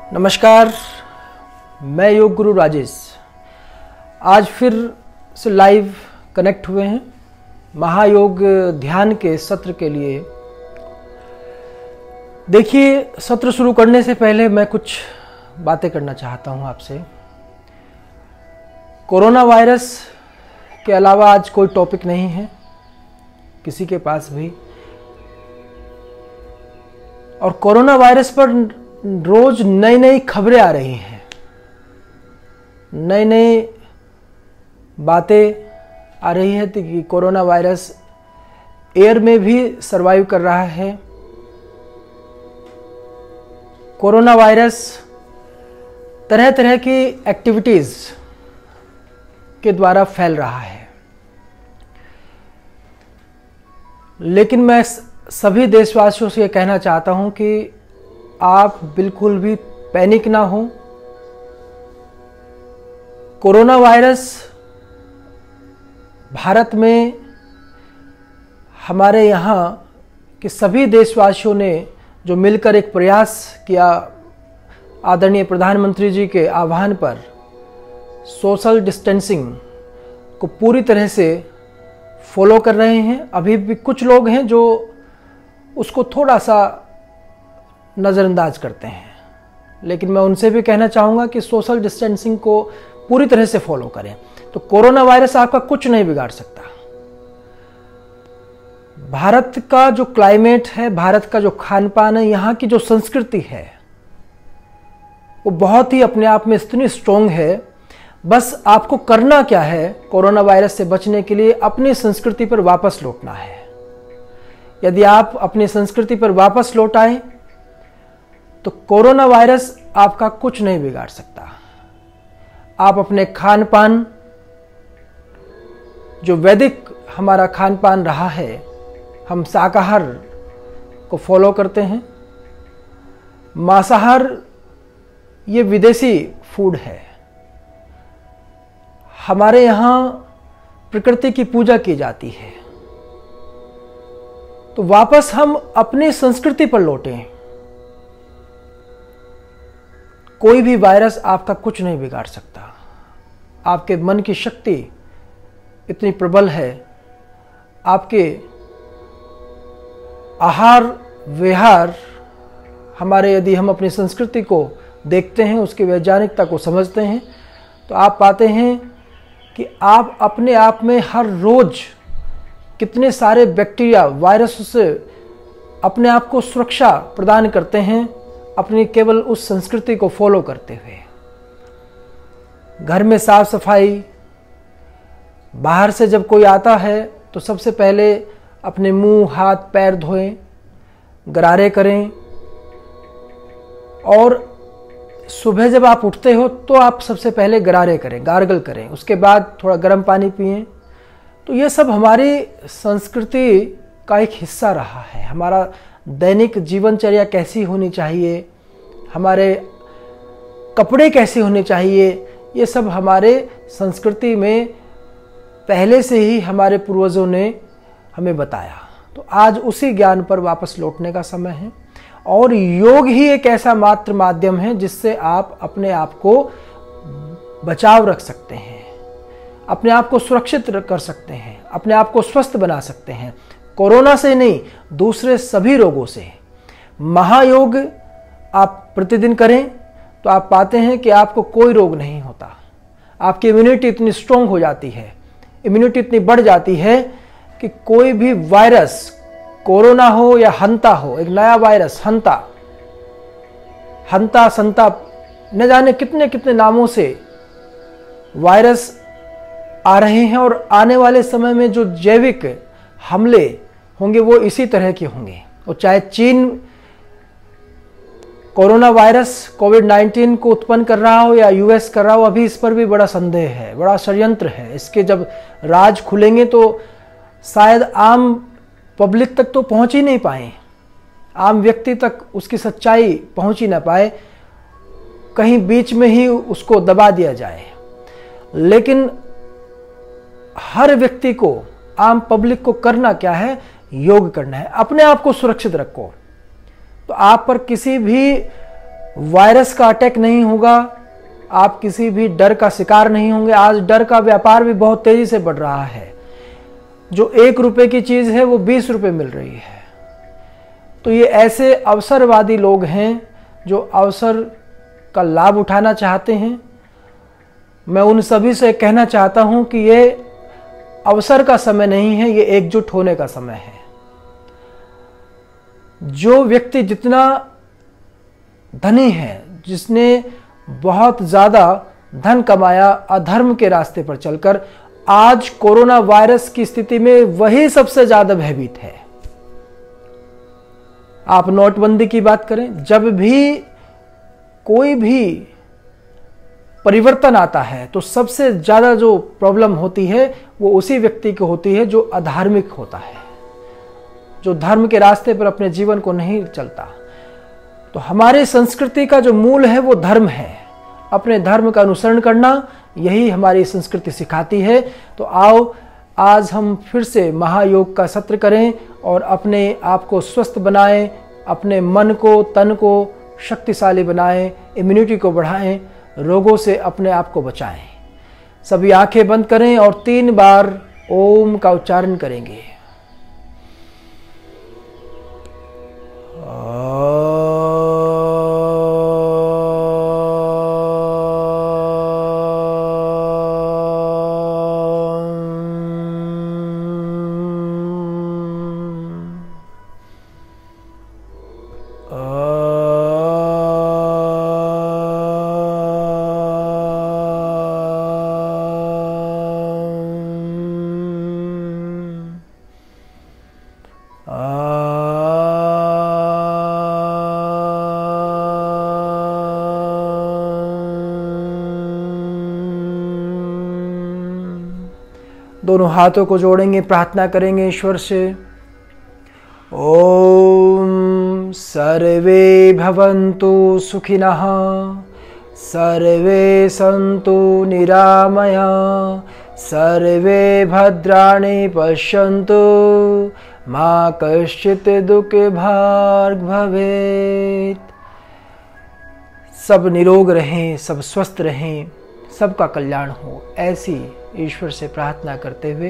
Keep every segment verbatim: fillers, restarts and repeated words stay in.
नमस्कार, मैं योग गुरु राजेश आज फिर से लाइव कनेक्ट हुए हैं महायोग ध्यान के सत्र के लिए। देखिए, सत्र शुरू करने से पहले मैं कुछ बातें करना चाहता हूं आपसे। कोरोना वायरस के अलावा आज कोई टॉपिक नहीं है किसी के पास भी, और कोरोना वायरस पर रोज नई नई खबरें आ रही हैं, नई नई बातें आ रही है कि कोरोना वायरस एयर में भी सरवाइव कर रहा है। कोरोना वायरस तरह तरह की एक्टिविटीज के द्वारा फैल रहा है, लेकिन मैं सभी देशवासियों से यह कहना चाहता हूं कि आप बिल्कुल भी पैनिक ना हो। कोरोना वायरस भारत में हमारे यहाँ के सभी देशवासियों ने जो मिलकर एक प्रयास किया, आदरणीय प्रधानमंत्री जी के आह्वान पर सोशल डिस्टेंसिंग को पूरी तरह से फॉलो कर रहे हैं। अभी भी कुछ लोग हैं जो उसको थोड़ा सा नज़रअंदाज करते हैं, लेकिन मैं उनसे भी कहना चाहूँगा कि सोशल डिस्टेंसिंग को पूरी तरह से फॉलो करें, तो कोरोना वायरस आपका कुछ नहीं बिगाड़ सकता। भारत का जो क्लाइमेट है, भारत का जो खान पान है, यहाँ की जो संस्कृति है, वो बहुत ही अपने आप में इतनी स्ट्रॉन्ग है। बस आपको करना क्या है, कोरोना वायरस से बचने के लिए अपनी संस्कृति पर वापस लौटना है। यदि आप अपनी संस्कृति पर वापस लौट आए तो कोरोना वायरस आपका कुछ नहीं बिगाड़ सकता। आप अपने खान पान, जो वैदिक हमारा खान पान रहा है, हम शाकाहार को फॉलो करते हैं। मांसाहार ये विदेशी फूड है। हमारे यहाँ प्रकृति की पूजा की जाती है, तो वापस हम अपनी संस्कृति पर लौटें। कोई भी वायरस आपका कुछ नहीं बिगाड़ सकता। आपके मन की शक्ति इतनी प्रबल है, आपके आहार विहार, हमारे यदि हम अपनी संस्कृति को देखते हैं, उसकी वैज्ञानिकता को समझते हैं, तो आप पाते हैं कि आप अपने आप में हर रोज कितने सारे बैक्टीरिया, वायरस से अपने आप को सुरक्षा प्रदान करते हैं, अपनी केवल उस संस्कृति को फॉलो करते हुए। घर में साफ सफाई, बाहर से जब कोई आता है तो सबसे पहले अपने मुंह हाथ पैर धोएं, गरारे करें, और सुबह जब आप उठते हो तो आप सबसे पहले गरारे करें, गार्गल करें, उसके बाद थोड़ा गर्म पानी पिएं। तो ये सब हमारी संस्कृति का एक हिस्सा रहा है। हमारा दैनिक जीवनचर्या कैसी होनी चाहिए, हमारे कपड़े कैसे होने चाहिए, ये सब हमारे संस्कृति में पहले से ही हमारे पूर्वजों ने हमें बताया। तो आज उसी ज्ञान पर वापस लौटने का समय है, और योग ही एक ऐसा मात्र माध्यम है जिससे आप अपने आप को बचाव रख सकते हैं, अपने आप को सुरक्षित कर सकते हैं, अपने आप को स्वस्थ बना सकते हैं। कोरोना से नहीं, दूसरे सभी रोगों से। महायोग आप प्रतिदिन करें तो आप पाते हैं कि आपको कोई रोग नहीं होता। आपकी इम्यूनिटी इतनी स्ट्रॉन्ग हो जाती है, इम्यूनिटी इतनी बढ़ जाती है कि कोई भी वायरस, कोरोना हो या हंता हो, एक नया वायरस हंता, हंता संता, न जाने कितने कितने नामों से वायरस आ रहे हैं, और आने वाले समय में जो जैविक हमले होंगे वो इसी तरह के होंगे। और चाहे चीन कोरोना वायरस कोविड नाइन्टीन को उत्पन्न कर रहा हो या यूएस कर रहा हो, अभी इस पर भी बड़ा संदेह है, बड़ा षड्यंत्र है। इसके जब राज खुलेंगे तो शायद आम पब्लिक तक तो पहुंच ही नहीं पाए, आम व्यक्ति तक उसकी सच्चाई पहुंच ही ना पाए, कहीं बीच में ही उसको दबा दिया जाए। लेकिन हर व्यक्ति को, आम पब्लिक को करना क्या है, योग करना है। अपने आप को सुरक्षित रखो। तो आप पर किसी भी वायरस का अटैक नहीं होगा, आप किसी भी डर का शिकार नहीं होंगे। आज डर का व्यापार भी बहुत तेजी से बढ़ रहा है। जो एक रुपए की चीज है वो बीस रुपए मिल रही है। तो ये ऐसे अवसरवादी लोग हैं जो अवसर का लाभ उठाना चाहते हैं। मैं उन सभी से कहना चाहता हूं कि ये अवसर का समय नहीं है, ये एकजुट होने का समय है। जो व्यक्ति जितना धनी है, जिसने बहुत ज्यादा धन कमाया अधर्म के रास्ते पर चलकर, आज कोरोना वायरस की स्थिति में वही सबसे ज्यादा भयभीत है। आप नोटबंदी की बात करें, जब भी कोई भी परिवर्तन आता है तो सबसे ज्यादा जो प्रॉब्लम होती है वो उसी व्यक्ति को होती है जो अधार्मिक होता है, जो धर्म के रास्ते पर अपने जीवन को नहीं चलता। तो हमारी संस्कृति का जो मूल है वो धर्म है। अपने धर्म का अनुसरण करना, यही हमारी संस्कृति सिखाती है। तो आओ आज हम फिर से महायोग का सत्र करें और अपने आप को स्वस्थ बनाएं, अपने मन को, तन को शक्तिशाली बनाएं, इम्यूनिटी को बढ़ाएं, रोगों से अपने आप को बचाएं। सभी आंखें बंद करें और तीन बार ओम का उच्चारण करेंगे। दोनों हाथों को जोड़ेंगे, प्रार्थना करेंगे ईश्वर से। ओम सर्वे भवन्तु सुखिनः, सर्वे सन्तु निरामया, सर्वे भद्राणि पश्यन्तु, मा कश्चित् दुःखभाग् भवेत्। सब निरोग रहें, सब स्वस्थ रहें, सबका कल्याण हो, ऐसी ईश्वर से प्रार्थना करते हुए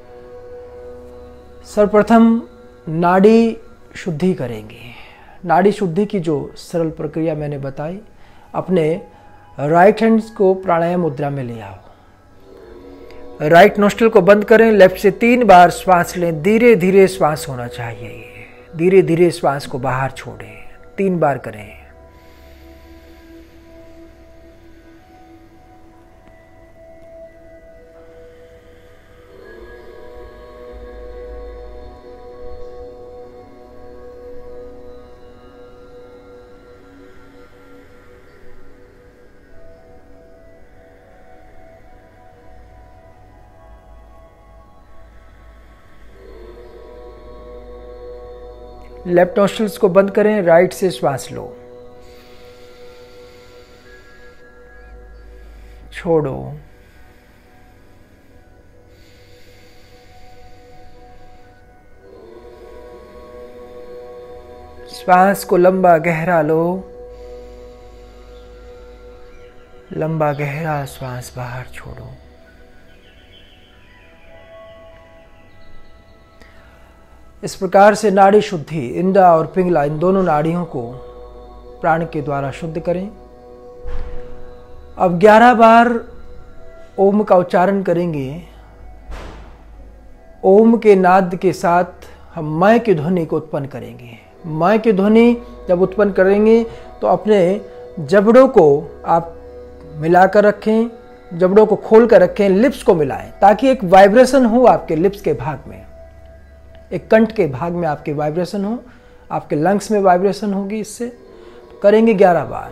सर्वप्रथम नाड़ी शुद्धि करेंगे। नाड़ी शुद्धि की जो सरल प्रक्रिया मैंने बताई, अपने राइट हैंड्स को प्राणायाम मुद्रा में ले आओ। राइट नोस्ट्रल को बंद करें, लेफ्ट से तीन बार श्वास लें। धीरे धीरे श्वास होना चाहिए, धीरे धीरे श्वास को बाहर छोड़ें। तीन बार करें। लेफ्ट नोस्ट्रल्स को बंद करें, राइट से श्वास लो, छोड़ो। श्वास को लंबा गहरा लो, लंबा गहरा श्वास बाहर छोड़ो। इस प्रकार से नाड़ी शुद्धि, इंदा और पिंगला, इन दोनों नाड़ियों को प्राण के द्वारा शुद्ध करें। अब ग्यारह बार ओम का उच्चारण करेंगे। ओम के नाद के साथ हम मय की ध्वनि को उत्पन्न करेंगे। मय की ध्वनि जब उत्पन्न करेंगे तो अपने जबड़ों को आप मिलाकर रखें, जबड़ों को खोल कर रखें, लिप्स को मिलाएं, ताकि एक वाइब्रेशन हो आपके लिप्स के भाग में, एक कंठ के भाग में आपके वाइब्रेशन हो, आपके लंग्स में वाइब्रेशन होगी। इससे तो करेंगे ग्यारह बार।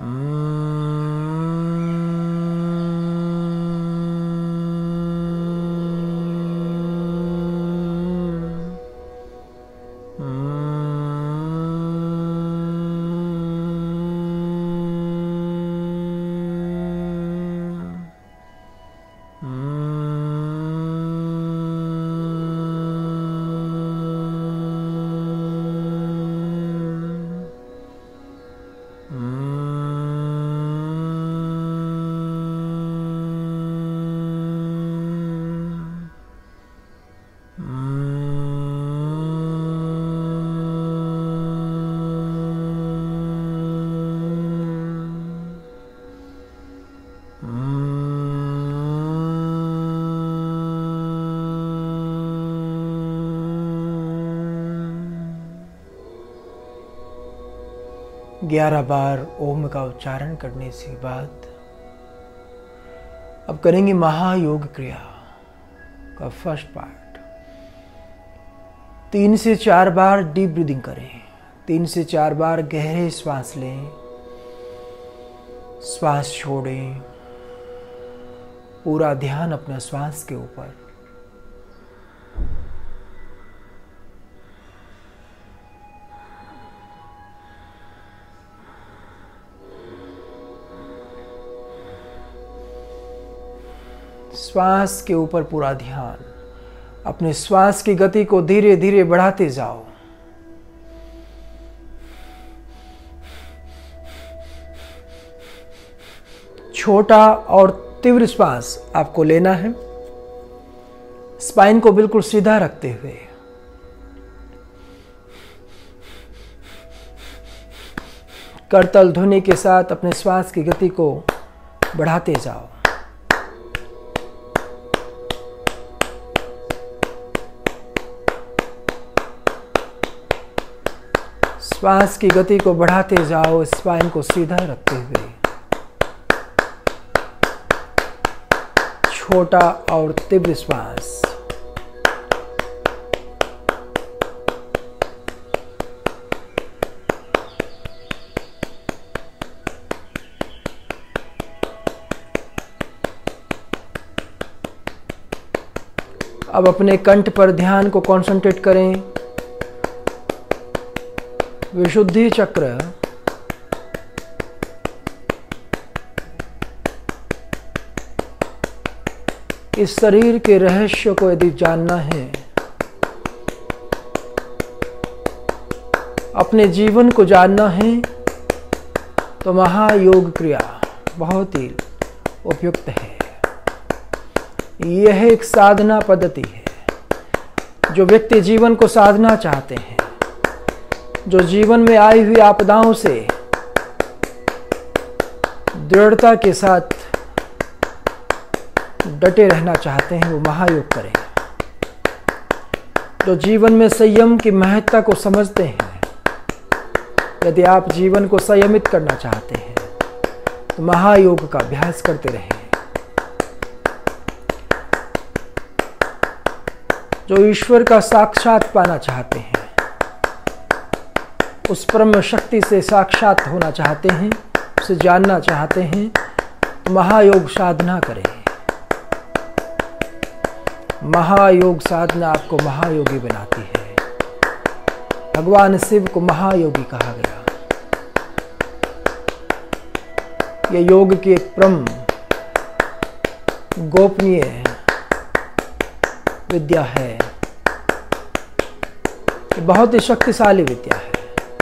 ग्यारह बार ओम का उच्चारण करने से बाद अब करेंगे महायोग क्रिया का फर्स्ट पार्ट। तीन से चार बार डीप ब्रीदिंग करें। तीन से चार बार गहरे श्वास लें, श्वास छोड़ें। पूरा ध्यान अपना श्वास के ऊपर। श्वास के ऊपर पूरा ध्यान। अपने श्वास की गति को धीरे धीरे बढ़ाते जाओ। छोटा और तीव्र श्वास आपको लेना है, स्पाइन को बिल्कुल सीधा रखते हुए। करतल ध्वनि के साथ अपने श्वास की गति को बढ़ाते जाओ। श्वास की गति को बढ़ाते जाओ, स्पाइन को सीधा रखते हुए। छोटा और तीव्र श्वास। अब अपने कंठ पर ध्यान को कंसंट्रेट करें। विशुद्धि चक्र इस शरीर के रहस्य को यदि जानना है, अपने जीवन को जानना है, तो महायोग क्रिया बहुत ही उपयुक्त है। यह एक साधना पद्धति है। जो व्यक्ति जीवन को साधना चाहते हैं, जो जीवन में आई हुई आपदाओं से दृढ़ता के साथ डटे रहना चाहते हैं, वो महायोग करें। जो जीवन में संयम की महत्ता को समझते हैं, यदि आप जीवन को संयमित करना चाहते हैं, तो महायोग का अभ्यास करते रहें। जो ईश्वर का साक्षात पाना चाहते हैं, उस परम शक्ति से साक्षात होना चाहते हैं, उसे जानना चाहते हैं, तो महायोग साधना करें। महायोग साधना आपको महायोगी बनाती है। भगवान शिव को महायोगी कहा गया। यह योग की एक परम गोपनीय विद्या है, बहुत ही शक्तिशाली विद्या है।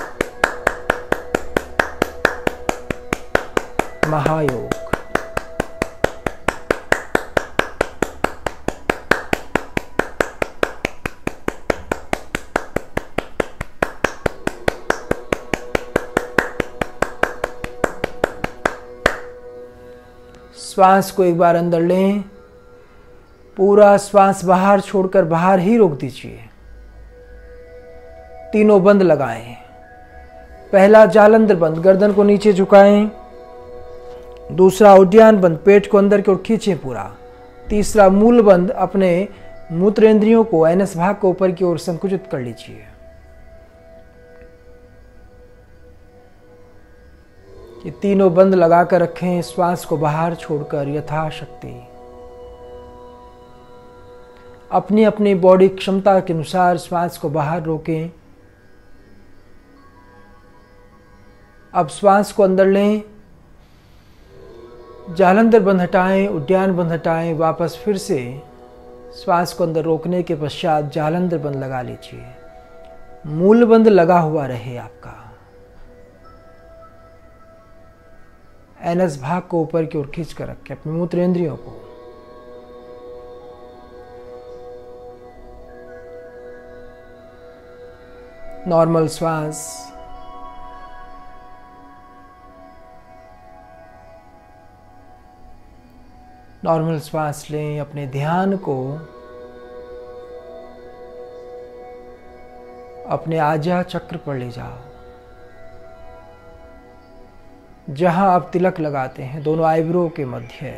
महायोग। श्वास को एक बार अंदर लें, पूरा श्वास बाहर छोड़कर बाहर ही रोक दीजिए। तीनों बंद लगाएं। पहला जालंधर बंद, गर्दन को नीचे झुकाएं। दूसरा उद्यान बंद, पेट को अंदर की ओर खींचें पूरा। तीसरा मूल बंद, अपने मूत्रेंद्रियों को एनस भाग को ऊपर की ओर संकुचित कर लीजिए। ये तीनों बंद लगा कर रखें, श्वास को बाहर छोड़कर यथाशक्ति अपनी अपनी बॉडी क्षमता के अनुसार श्वास को बाहर रोकें। अब श्वास को अंदर लें, जालंधर बंद हटाएं, उद्यान बंद हटाएं, वापस फिर से श्वास को अंदर रोकने के पश्चात जालंधर बंद लगा लीजिए। मूल बंद लगा हुआ रहे आपका। एनस भाग को ऊपर की ओर खींच कर रखें अपने मूत्रेंद्रियों को। नॉर्मल श्वास, नॉर्मल श्वास लें। अपने ध्यान को अपने आज्ञा चक्र पर ले जाओ, जहां आप तिलक लगाते हैं दोनों आईब्रो के मध्य।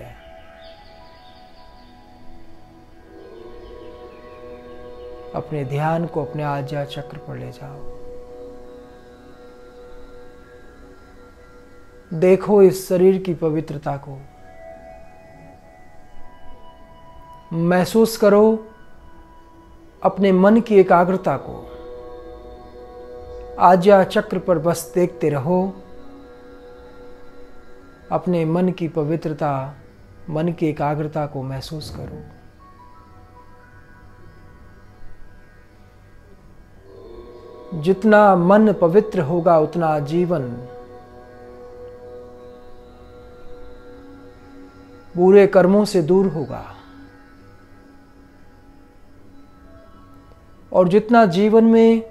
अपने ध्यान को अपने आज्ञा चक्र पर ले जाओ। देखो इस शरीर की पवित्रता को, महसूस करो अपने मन की एकाग्रता को। आज्ञा चक्र पर बस देखते रहो। अपने मन की पवित्रता, मन की एकाग्रता को महसूस करो। जितना मन पवित्र होगा उतना जीवन बुरे कर्मों से दूर होगा, और जितना जीवन में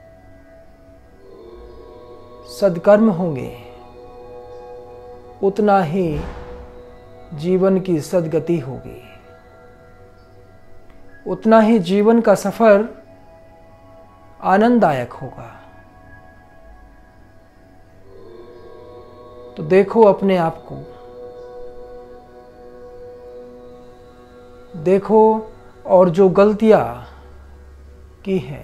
सद्कर्म होंगे उतना ही जीवन की सद्गति होगी, उतना ही जीवन का सफर आनंददायक होगा। तो देखो अपने आप को, देखो और जो गलतियां की हैं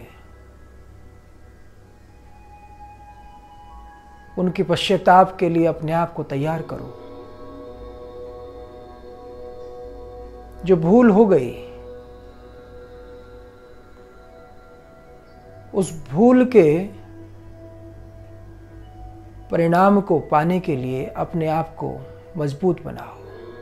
उनकी पश्चाताप के लिए अपने आप को तैयार करो। जो भूल हो गई उस भूल के परिणाम को पाने के लिए अपने आप को मजबूत बनाओ।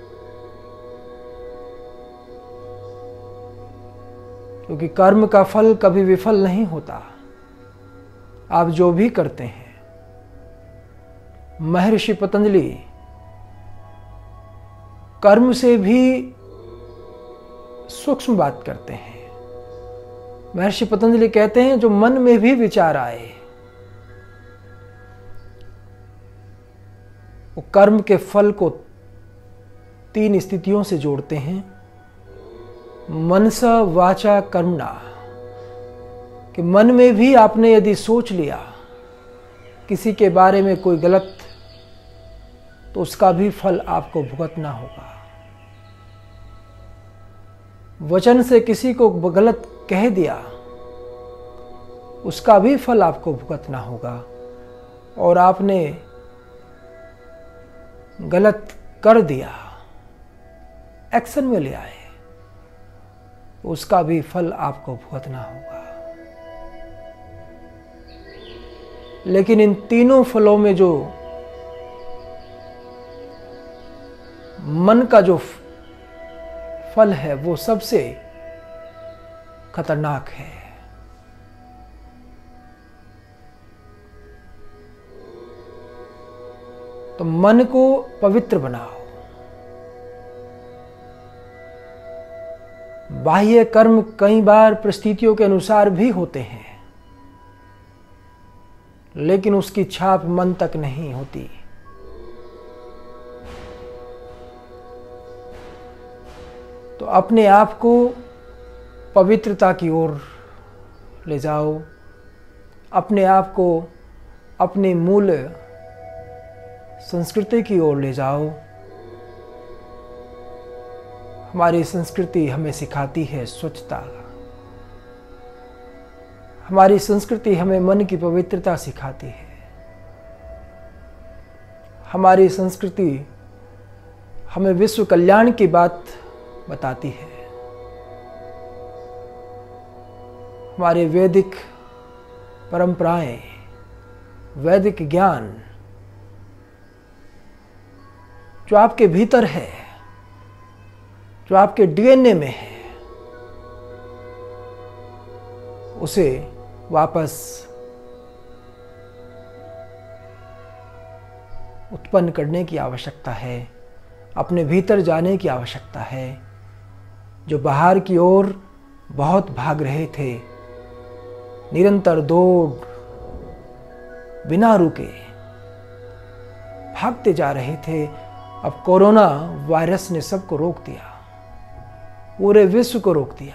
क्योंकि कर्म का फल कभी विफल नहीं होता। आप जो भी करते हैं, महर्षि पतंजलि कर्म से भी सूक्ष्म बात करते हैं। महर्षि पतंजलि कहते हैं जो मन में भी विचार आए वो कर्म के फल को तीन स्थितियों से जोड़ते हैं। मनसा वाचा कर्मणा, कि मन में भी आपने यदि सोच लिया किसी के बारे में कोई गलत, तो उसका भी फल आपको भुगतना होगा। वचन से किसी को गलत कह दिया, उसका भी फल आपको भुगतना होगा। और आपने गलत कर दिया, एक्शन में ले आए, उसका भी फल आपको भुगतना होगा। लेकिन इन तीनों फलों में जो मन का जो फल है वो सबसे खतरनाक है। तो मन को पवित्र बनाओ। बाह्य कर्म कई बार परिस्थितियों के अनुसार भी होते हैं, लेकिन उसकी छाप मन तक नहीं होती। तो अपने आप को पवित्रता की ओर ले जाओ। अपने आप को अपने मूल संस्कृति की ओर ले जाओ। हमारी संस्कृति हमें सिखाती है स्वच्छता। हमारी संस्कृति हमें मन की पवित्रता सिखाती है। हमारी संस्कृति हमें विश्व कल्याण की बात बताती है। हमारे वैदिक परंपराएं, वैदिक ज्ञान जो आपके भीतर है, जो आपके डीएनए में है, उसे वापस उत्पन्न करने की आवश्यकता है, अपने भीतर जाने की आवश्यकता है। जो बाहर की ओर बहुत भाग रहे थे, निरंतर दौड़, बिना रुके भागते जा रहे थे, अब कोरोना वायरस ने सबको रोक दिया, पूरे विश्व को रोक दिया।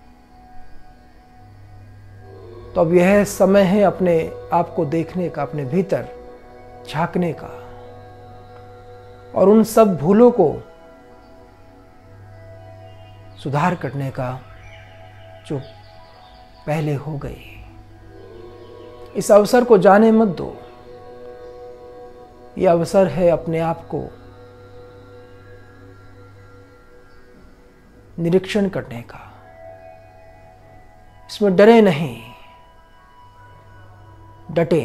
तो अब यह समय है अपने आप को देखने का, अपने भीतर झांकने का, और उन सब भूलों को सुधार करने का जो पहले हो गई। इस अवसर को जाने मत दो। यह अवसर है अपने आप को निरीक्षण करने का। इसमें डरे नहीं, डटे।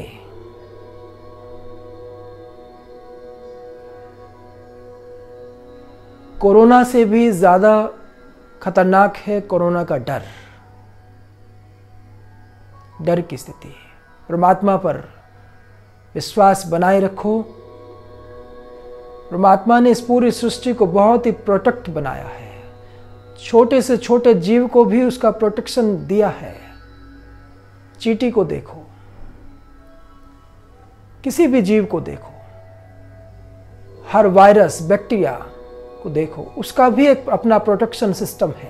कोरोना से भी ज्यादा खतरनाक है कोरोना का डर, डर की स्थिति। परमात्मा पर विश्वास बनाए रखो। परमात्मा ने इस पूरी सृष्टि को बहुत ही प्रोटेक्ट बनाया है। छोटे से छोटे जीव को भी उसका प्रोटेक्शन दिया है। चींटी को देखो, किसी भी जीव को देखो, हर वायरस, बैक्टीरिया को देखो, उसका भी एक अपना प्रोटेक्शन सिस्टम है।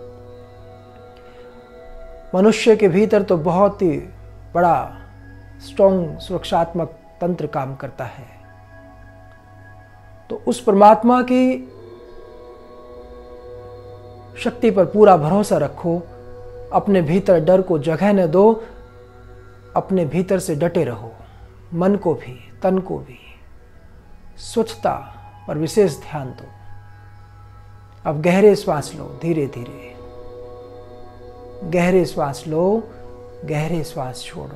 मनुष्य के भीतर तो बहुत ही बड़ा स्ट्रॉन्ग सुरक्षात्मक तंत्र काम करता है। तो उस परमात्मा की शक्ति पर पूरा भरोसा रखो। अपने भीतर डर को जगह न दो, अपने भीतर से डटे रहो। मन को भी, तन को भी स्वच्छता पर विशेष ध्यान दो। अब गहरे श्वास लो, धीरे धीरे गहरे श्वास लो, गहरे श्वास छोड़ो।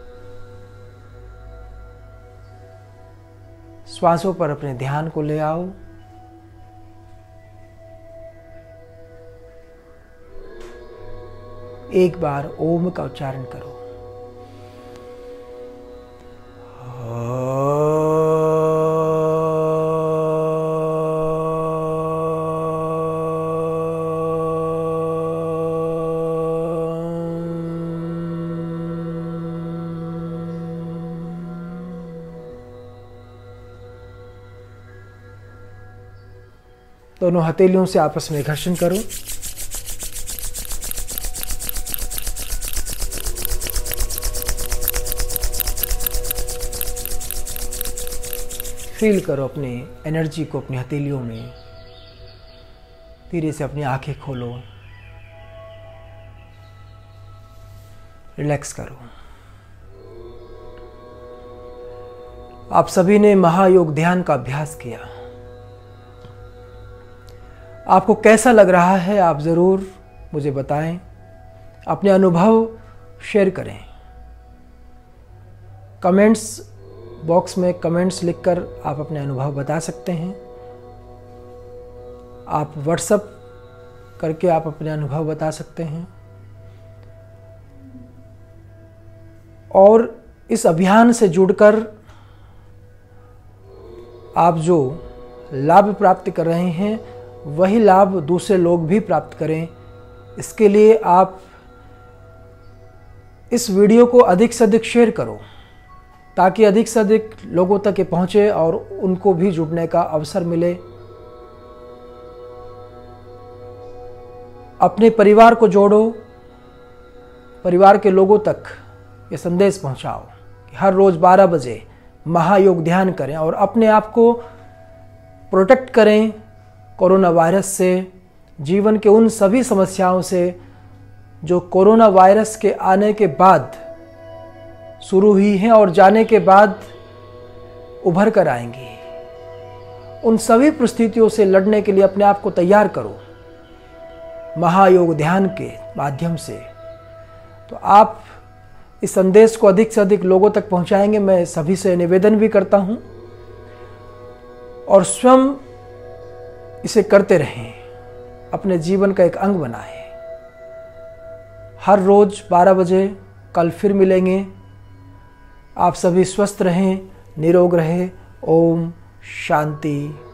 श्वासों पर अपने ध्यान को ले आओ। एक बार ओम का उच्चारण करो। दोनों हथेलियों से आपस में घर्षण करो। फील करो अपनी एनर्जी को अपनी हथेलियों में। धीरे से अपनी आंखें खोलो, रिलैक्स करो। आप सभी ने महायोग ध्यान का अभ्यास किया। आपको कैसा लग रहा है आप ज़रूर मुझे बताएं, अपने अनुभव शेयर करें। कमेंट्स बॉक्स में कमेंट्स लिखकर आप अपने अनुभव बता सकते हैं। आप व्हाट्सएप करके आप अपने अनुभव बता सकते हैं। और इस अभियान से जुड़कर आप जो लाभ प्राप्त कर रहे हैं वही लाभ दूसरे लोग भी प्राप्त करें। इसके लिए आप इस वीडियो को अधिक से अधिक शेयर करो ताकि अधिक से अधिक लोगों तक ये पहुंचे और उनको भी जुड़ने का अवसर मिले। अपने परिवार को जोड़ो, परिवार के लोगों तक ये संदेश पहुंचाओ कि हर रोज बारह बजे महायोग ध्यान करें और अपने आप को प्रोटेक्ट करें कोरोना वायरस से, जीवन के उन सभी समस्याओं से जो कोरोना वायरस के आने के बाद शुरू हुई हैं और जाने के बाद उभर कर आएंगी। उन सभी परिस्थितियों से लड़ने के लिए अपने आप को तैयार करो महायोग ध्यान के माध्यम से। तो आप इस संदेश को अधिक से अधिक लोगों तक पहुंचाएंगे, मैं सभी से निवेदन भी करता हूं, और स्वयं इसे करते रहें, अपने जीवन का एक अंग बनाएं। हर रोज बारह बजे कल फिर मिलेंगे। आप सभी स्वस्थ रहें, निरोग रहें। ओम शांति।